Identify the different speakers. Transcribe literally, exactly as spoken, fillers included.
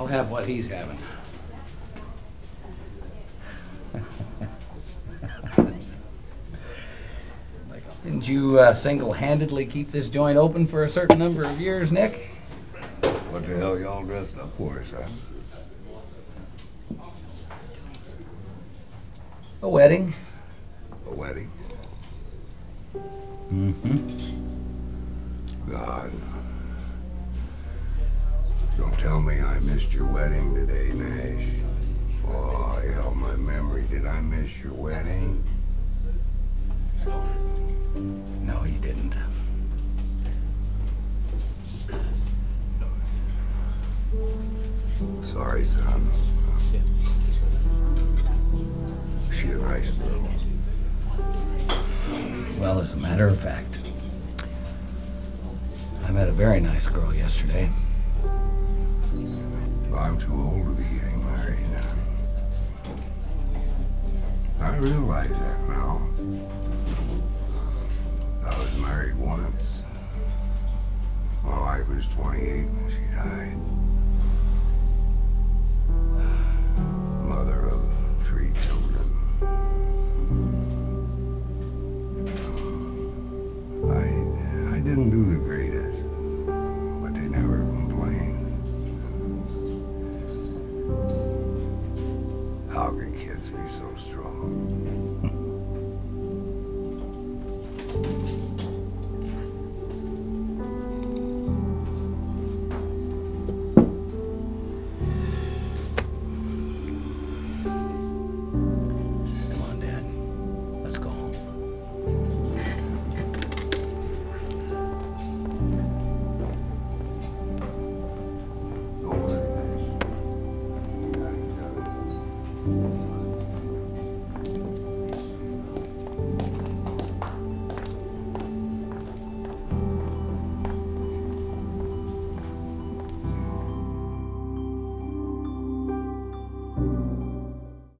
Speaker 1: won't have what he's having. Didn't you uh, single-handedly keep this joint open for a certain number of years, Nick?
Speaker 2: What the hell y'all dressed up for, son?
Speaker 1: A wedding.
Speaker 2: A wedding?
Speaker 1: Mm-hmm.
Speaker 2: God. Don't tell me I missed your wedding today, Nash. Oh, hell, my memory. Did I miss your wedding?
Speaker 1: No, you didn't.
Speaker 2: Sorry, son. She a nice girl.
Speaker 1: Well, as a matter of fact, I met a very nice girl yesterday.
Speaker 2: I'm too old to be getting married. I realize that now. I was married once. My wife was twenty-eight when she died. Mother of three children. I, I didn't do the greatest, but they never complained. How can kids be so strong?
Speaker 1: Come on, Dad. Let's go home.
Speaker 2: Go for it, Nash. You got each other.